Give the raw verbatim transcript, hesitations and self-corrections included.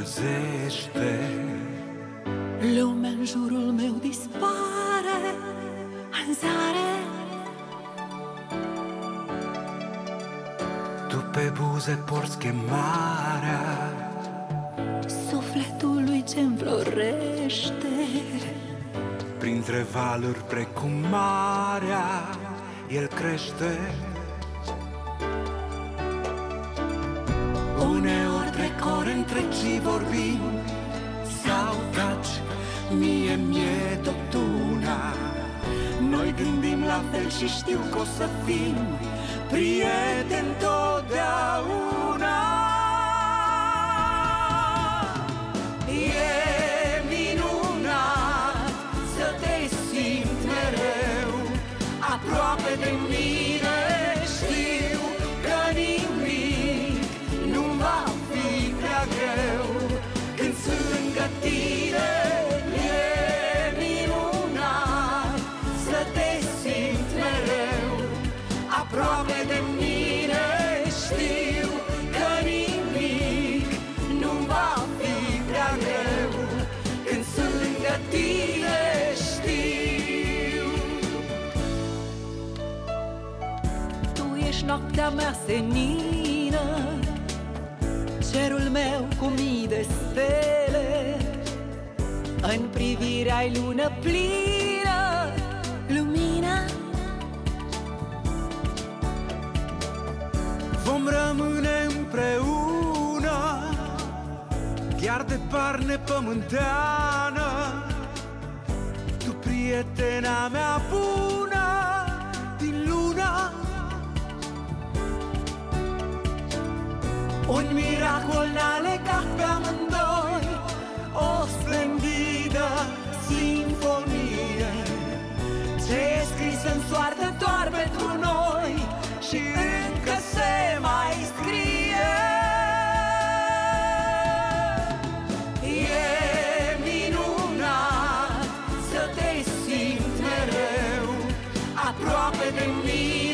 încălzește. Lumea în jurul meu dispare în zare. Tu pe buze porți chemarea Sufletului ce-mi florește. printre valuri precum marea, el crește. Uneori trec ore întregi vorbim sau taci, mie mi-e tot una. Noi gândim la fel și știu că o să fim prieteni totdeauna. E minunat să te simt mereu aproape de mine. Știu că nimic nu-mi va fi prea greu când sunt lângă tine. E minunat să te simt mereu aproape de mine. Știu că nimic nu-mi va fi prea greu când sunt lângă tine. Știu. Tu ești noaptea mea senină, cerul meu cu mii de stele. În privire ai lună plină, lumină. Vom rămâne împreună, chiar de par nepământeană. Tu, prietena mea bună din lună. Un miracol ne-a legat pe amândoi, o splendidă simfonie ce e scris în soartă doar pentru noi și încă se mai scrie. E minunat să te simt mereu aproape de mine.